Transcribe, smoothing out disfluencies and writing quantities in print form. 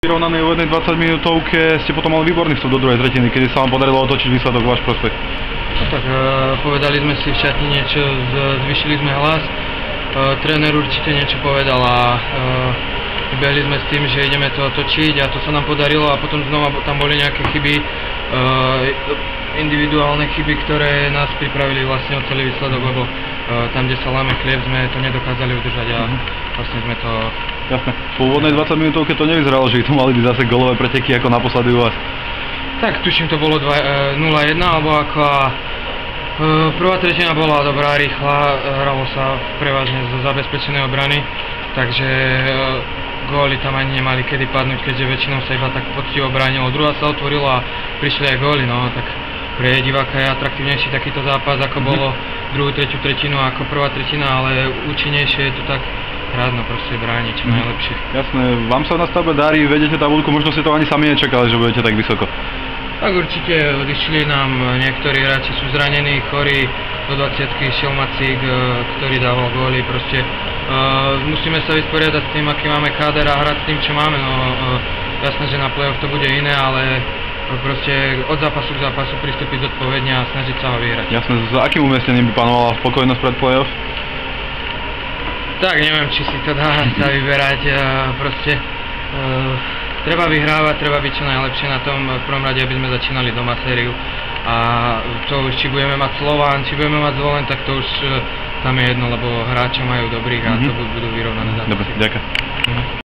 vyrovnanej úvodnej 20 minútovke ste potom mali výborný vstup do druhej tretiny, kedy sa vám podarilo otočiť výsledok v váš prospech. No tak povedali sme si v šatni niečo, zvyšili sme hlas, tréner určite niečo povedal a behli sme s tým, že ideme to otočiť a to sa nám podarilo a potom znova tam boli nejaké chyby, individuálne chyby, ktoré nás pripravili vlastne o celý výsledok, lebo tam, kde sa láme chlieb, sme to nedokázali udržať a vlastne sme to... Jasné. Po úvodnej 20 minútovke to nevyzeralo, že by to mali byť zase golové preteky ako naposledy u vás. Tak, tuším, to bolo 0-1, alebo ako prvá tretina bola dobrá, rýchla, hralo sa prevažne zo zabezpečenej obrany, takže góly tam ani nemali kedy padnúť, keďže väčšinou sa iba tak poctivo bránilo. Druhá sa otvorila a prišli aj góly, no tak pre diváka je atraktívnejší takýto zápas, ako bolo druhú, tretiu tretinu ako prvá tretina, ale účinnejšie je to tak hrať, no proste brániť čo najlepšie. Jasné, vám sa na stavbe darí, vedete tabuľku, možno ste to ani sami nečakali, že budete tak vysoko. Tak určite odišli nám niektorí hráči, sú zranení, chorí, do 20-ky šiel Macík, ktorý dával góly, proste musíme sa vysporiadať s tým, aký máme káder a hrať s tým, čo máme, no jasné, že na play-off to bude iné, ale proste od zápasu k zápasu pristúpiť zodpovedne a snažiť sa ho vyhrať. Jasné, za akým umiestnením by panovala spokojnosť pred play-off? Tak neviem, či si to dá sa vyberať, proste treba vyhrávať, treba byť čo najlepšie na tom, v prvom rade, aby sme začínali doma sériu a to už, či budeme mať Slován, či budeme mať Zvolen, tak to už tam je jedno, lebo hráča majú dobrých a to budú vyrovnané zápasy. Dobre, ďakujem.